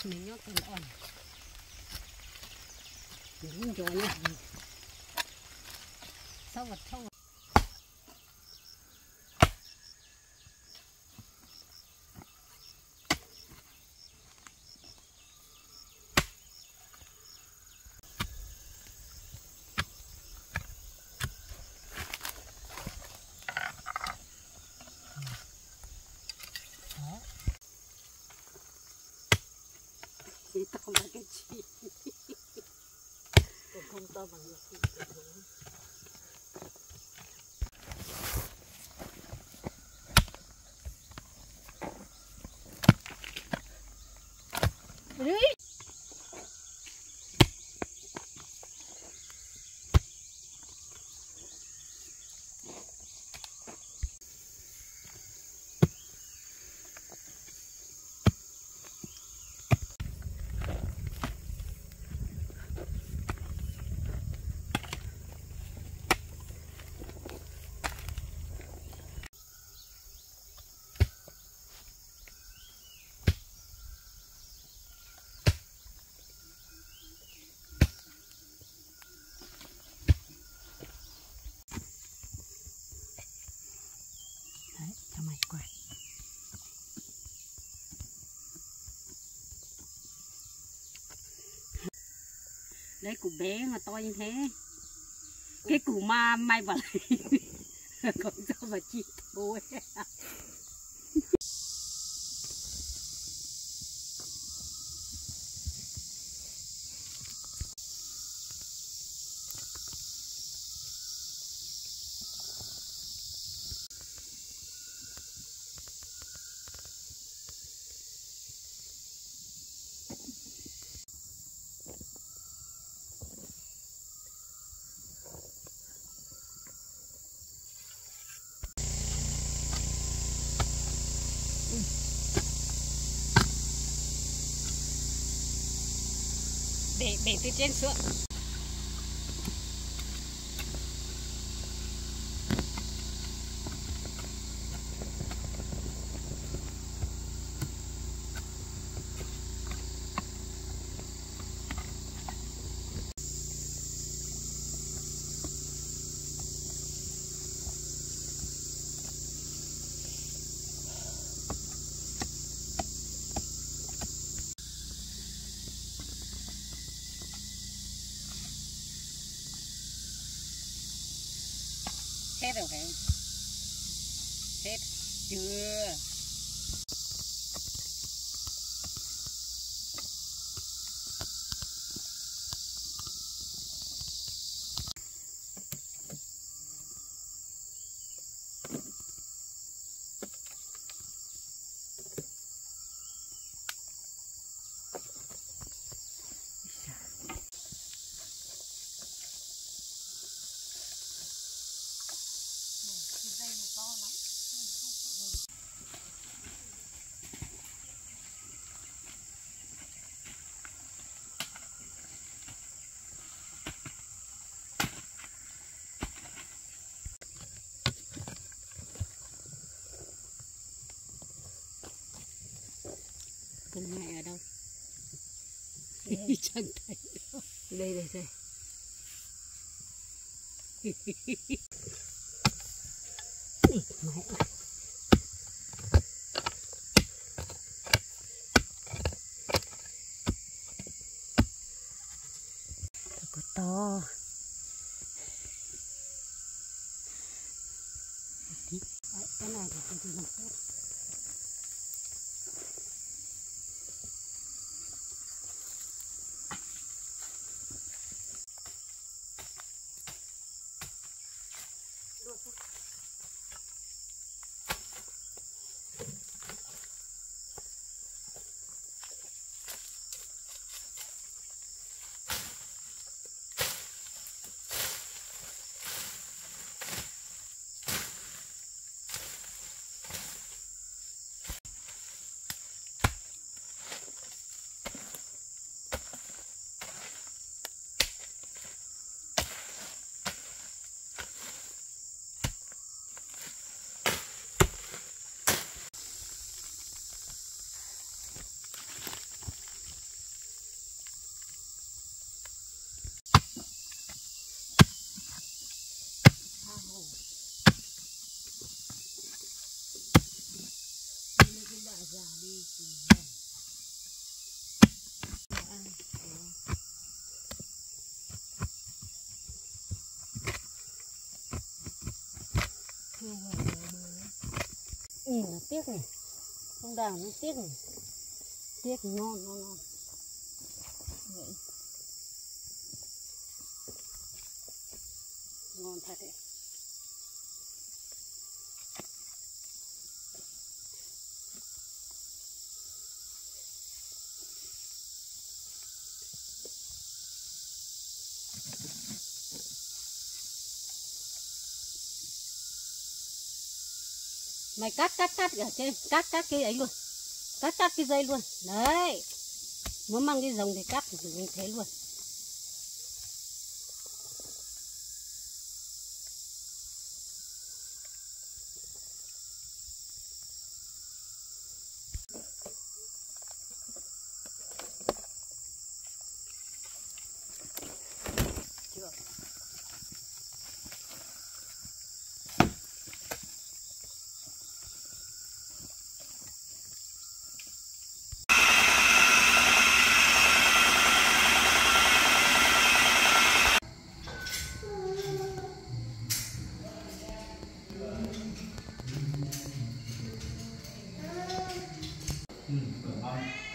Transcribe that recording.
mình nhóc còn on mình rồi nhá sâu vật tao bằng cái gì còn không to bằng cái gì đấy cho mày quay đấy củ bé mà to như thế cái củ ma may vào lại không sao mà chị thôi để từ trên xuống hết rồi phải không? Hết chưa? Con mẹ ở đâu? Chẳng thấy đâu. Đây. Mẹ. Có to. Cái này thì tôi làm tốt. Nó tiếc này, không đào nó tiếc này, tiếc ngon ngon. Vậy. Ngon thật đấy. Mày cắt ở trên, cắt cái ấy luôn, cắt cái dây luôn đấy. Muốn mang cái rồng thì cắt như thế luôn. Chưa. Cửa băng